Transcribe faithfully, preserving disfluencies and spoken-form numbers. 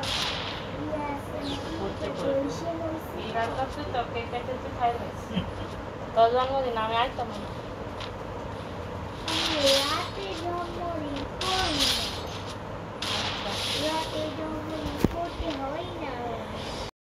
তো কেক কাটতে খাই লাগছে তোর জন্মদিন আমি আইতাম না